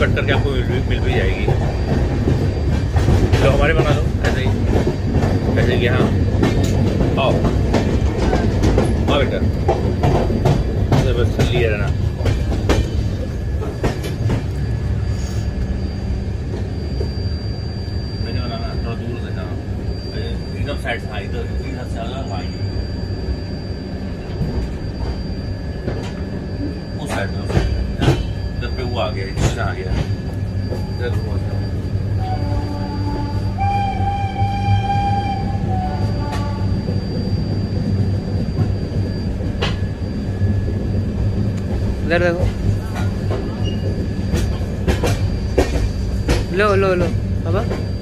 Cut करके आपको मिल भी जाएगी। तो हमारे बना दो ऐसे ही यहाँ आओ हाँ बेटा, बस लिए रहना। मैंने बनाना थोड़ा दूर से, हाँ एकदम साइड से, हाँ इधर से अलग आएंगे उस साइड में, इधर पे वो आ गया, इधर आ गया, इधर देखो, लो लो लो बाबा।